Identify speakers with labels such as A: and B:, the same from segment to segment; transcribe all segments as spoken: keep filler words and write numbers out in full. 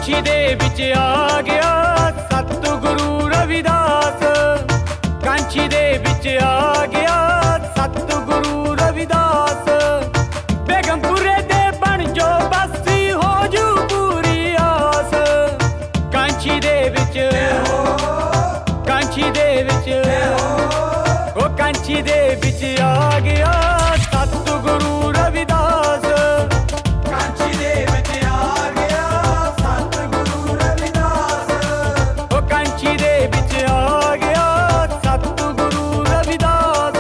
A: कांची दे विच आ गया सतगुरु रविदास। कांची दे विच आ गया सतगुरु रविदास। बेगमपुरे दे बन जो बसी हो जू पूरी आस। कांची दे विच कांची दे विच ओ कांची दे विच आ गया सतगुरु रविदास।
B: कांची दे विच आ गया सतगुरु रविदास।
A: ओ कांची दे विच आ गया सतगुरु रविदास।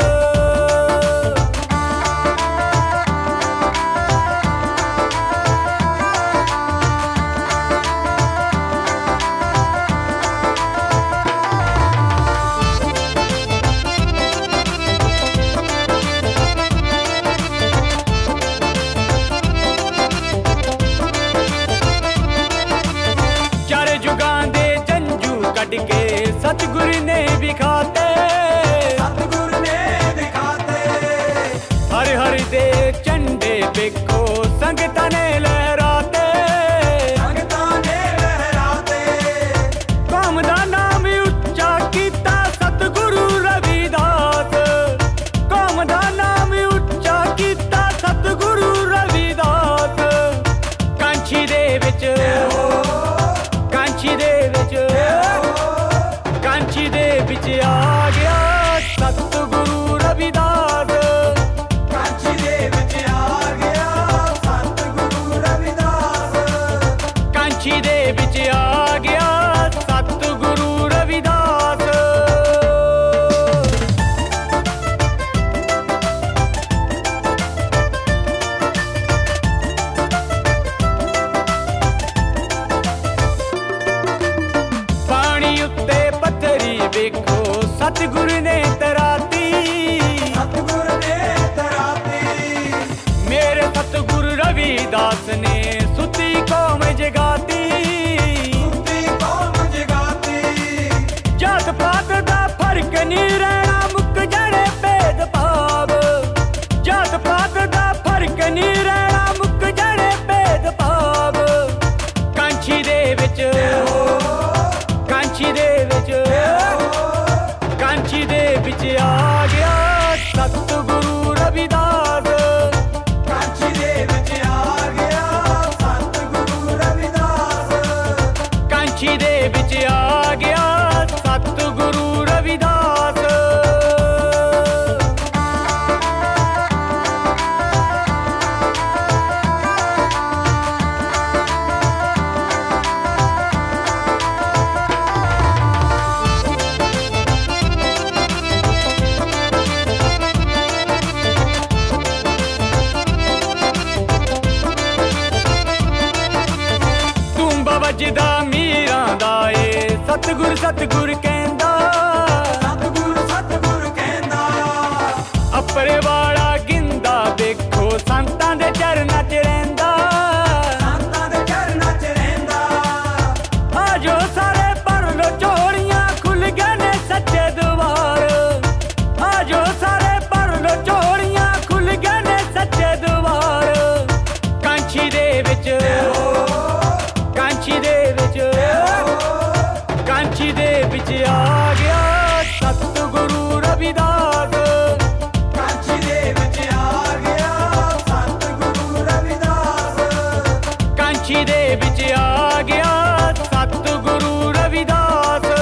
A: के सतगुरु ने दिखाते
B: सतगुरु ने दिखाते।
A: हर हर दे झंडे देखो संगतां ने लहराते।
B: संगतां ने लहराते।
A: कौम दा नाम उच्चा कीता सतगुरु रविदास। कौम दा नाम उच्चा कीता सतगुरु रविदास। कांची दे विच कांची दे विच कांची दे विच आ गया सतगुरु रविदास।
B: कांची दे विच आ गया सतगुरु रविदास।
A: कांची दे विच आ गया सतगुरु रविदास। पानी उत्ते पत्थरी देखो सतगुरु ने तराती।
B: सतगुरु ने तराती।
A: मेरे सतगुरु रविदास ने सुती कौम जगाती।
B: सुती कौम जगाती।
A: जात पात दा फर्क नहीं रहना मुक जाने भेदभाव। जात पात दा फर्क नहीं रहना मुक जाने भेदभाव। कांची दे विच कांची दे विच कांची दे विच आ गया सतगुरु रविदास।
B: कांची दे विच आ गया सतगुरु रविदास।
A: कांची दे विच आ गया सतगुरु रविदास। वजदा मीरां दा ए सतगुर सतगुर कहंदा।
B: सतगुर सतगुर कहंदा।
A: अपरे वाला गिंदा देखो संतां दे चरनां च रहिंदा।
B: संतां दे चरनां च रहिंदा।
A: आजो सारे भर लो झोलियां खुल गए ने सच्चे द्वार। आजो सारे भर लो झोलियां खुल गए ने सच्चे द्वार। कांची दे विच कांची दे विच कांची दे विच आ गया सतगुरु रविदास।
B: कांची दे विच आ गया सतगुरु रविदास।
A: कांची दे विच आ गया सतगुरु रविदास।